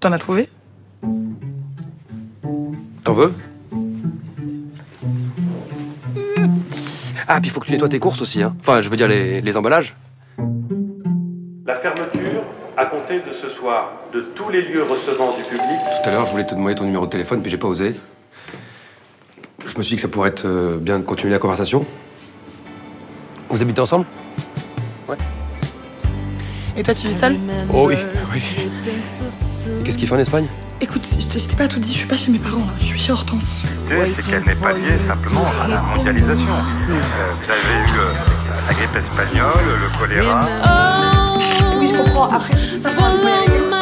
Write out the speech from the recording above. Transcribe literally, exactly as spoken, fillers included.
T'en as trouvé? T'en veux? Ah, puis il faut que tu nettoies tes courses aussi, hein. Enfin, je veux dire les, les emballages. La fermeture, à compter de ce soir, de tous les lieux recevant du public. Tout à l'heure, je voulais te demander ton numéro de téléphone, puis j'ai pas osé. Je me suis dit que ça pourrait être euh, bien de continuer la conversation. Vous habitez ensemble? Ouais. Et toi, tu vis seul? Oh oui, oui. Qu'est-ce qu'il fait en Espagne? Écoute, je t'ai pas tout dit, je suis pas chez mes parents là, je suis chez Hortense. C'est qu'elle n'est pas liée simplement à la mondialisation. Euh, vous avez eu le- la grippe espagnole, le choléra. Oui, je comprends. Après, ça va, on va y arriver.